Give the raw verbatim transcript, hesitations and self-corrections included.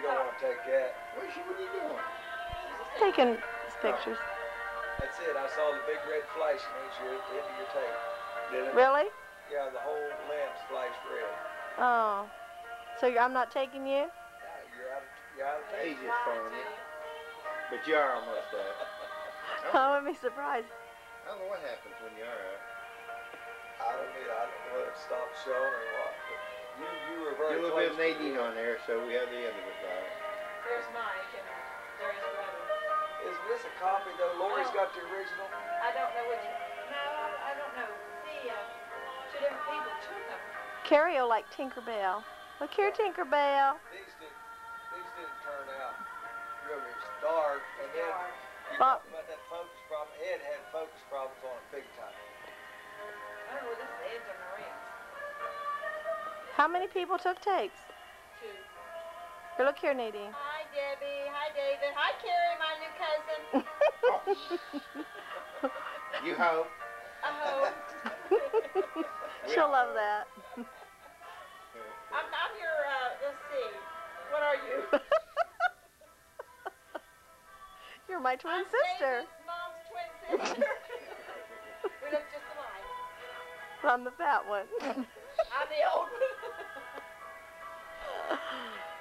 don't want to take that. What, she, what are you doing? Taking his pictures. That's it. I saw the big red flash and means you're at the end of your tape. Did it? Really? Yeah, the whole lens flashed red. Oh. So you're, I'm not taking you? Yeah, you're out of, you're out of tape. He's just phony. But you are almost out. I wouldn't be surprised. I don't know what happens when you are out. I don't mean, I don't know whether it stopped showing or what, but you, you were very Get a little close bit of to Nadine the on there, so we have the end of it, guys. There's Mike and there's brother. Is this a copy though? Lori's Oh. got the original. I don't know which. No, I, I don't know. See, uh, two different people took them. Carrie will like Tinkerbell. Look here, Tinkerbell. These didn't, these didn't turn out really. It's dark, and then Dark. you Bob- talk about that focus problem. Ed had focus problems on it big time. I don't know whether this is Ed's or Maria's. How many people took takes? Two. Here, look here, Nadine. Hi, Debbie. Hi, David. Hi, Carrie, my new cousin. You hope. I hope. She'll love that. I'm, I'm your, uh, let's see. What are you? You're my twin I'm sister. David's mom's twin sister. We look just alike. I'm the fat one. I'm the old one.